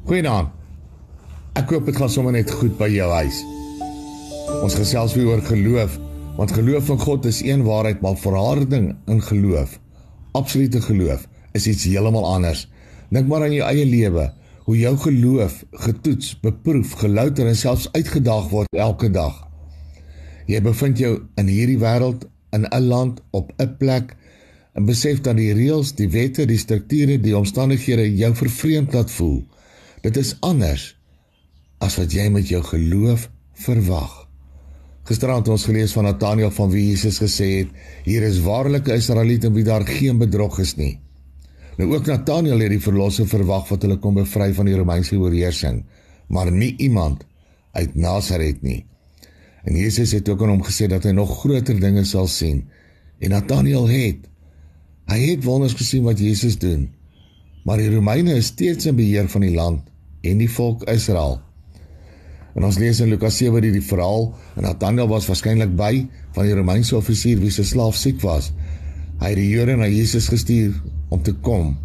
Goeie Naand. Ek hoop het gaan sommer net goed by jou huis. Ons gesels weer oor geloof, want geloof in God is een waarheid, maar volharding in geloof, absolute geloof, is iets heeltemal anders. Dink maar aan jou eie lewe, hoe jou geloof getoets, beproef, gelouter en selfs uitgedaag word elke dag. Jy bevind jou in hierdie wêreld, in 'n land, op 'n plek, en besef dat die reëls, die wette, die strukture, die omstandighede jou vervreemd laat voel. Dit is anders as wat jy met jou geloof verwag. Gisterand het ons gelees van Nataneal, van wie Jesus gesê het, hier is waarlik 'n Israeliet in wie daar geen bedrog is nie. Nou ook Nataneal het die Verlosser verwag wat hulle kon bevry van die Romeinse oorheersing, maar nie iemand uit Nasaret nie. En Jesus het ook aan hom gesê dat hy nog groter dinge sal sien. En Nataneal Hy het wonders gesien wat Jesus doen, maar die Romeine is steeds in beheer van die land en die volk Israel. En ons lees in Lukas 7 die verhaal, en Nataneal was waarskynlik by van die Romeinse offisier wie se slaaf siek was. Hy het die Jode na Jesus gestuur om te kom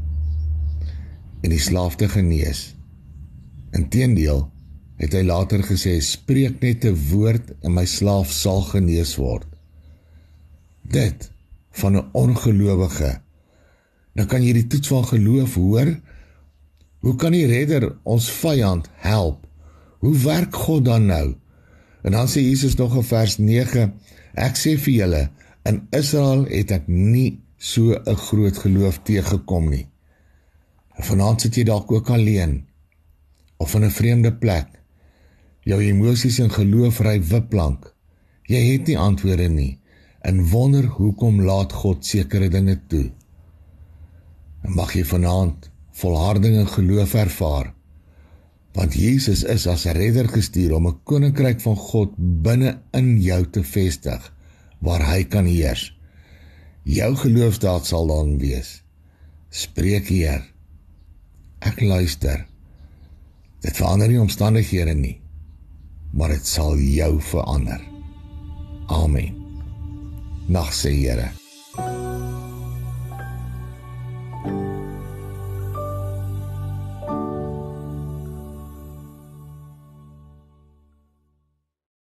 en die slaaf te genees. Inteendeel het hy later gesê, spreek net 'n woord en my slaaf sal genees word. Dit van 'n ongelowige. Nou kan jy die toets van geloof hoor. Hoe kan die redder ons vyand help? Hoe werk God dan nou? En dan sê Jesus nog in vers 9, ek sê vir julle, in Israel het ek nie so 'n groot geloof teëgekom nie. En vanaand sit jy dalk ook alleen, of in 'n vreemde plek. Jou emosies en geloof ry wipplank. Jy het nie antwoorde nie, en wonder hoekom laat God sekere dinge toe. En mag jy vanaand volharding en geloof ervaar, want Jesus is as 'n redder gestuur om 'n koninkryk van God binne in jou te vestig, waar hy kan heers. Jou geloofsdaad sal dan wees, spreek Heer, ek luister. Dit verander nie omstandighede nie, maar dit sal jou verander. Amen. Nagsê Here.